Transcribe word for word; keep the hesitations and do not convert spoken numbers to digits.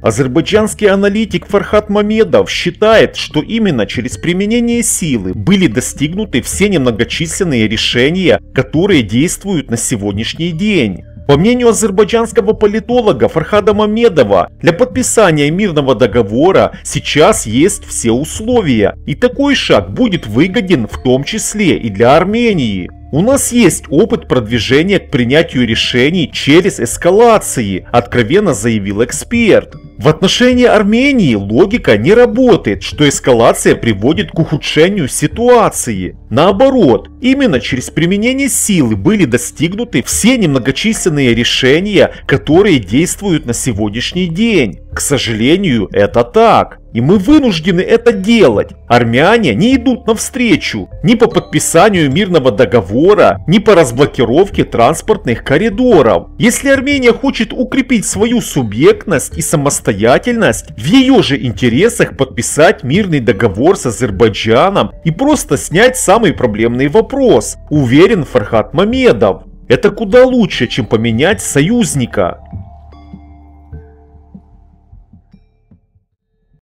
Азербайджанский аналитик Фархад Мамедов считает, что именно через применение силы были достигнуты все немногочисленные решения, которые действуют на сегодняшний день. По мнению азербайджанского политолога Фархада Мамедова, для подписания мирного договора сейчас есть все условия, и такой шаг будет выгоден в том числе и для Армении. У нас есть опыт продвижения к принятию решений через эскалации, откровенно заявил эксперт. В отношении Армении логика не работает, что эскалация приводит к ухудшению ситуации. Наоборот, именно через применение силы были достигнуты все немногочисленные решения, которые действуют на сегодняшний день. К сожалению, это так. И мы вынуждены это делать. Армяне не идут навстречу ни по подписанию мирного договора, ни по разблокировке транспортных коридоров. Если Армения хочет укрепить свою субъектность и самостоятельность, в ее же интересах подписать мирный договор с Азербайджаном и просто снять самый проблемный вопрос, уверен Фархад Мамедов. Это куда лучше, чем поменять союзника.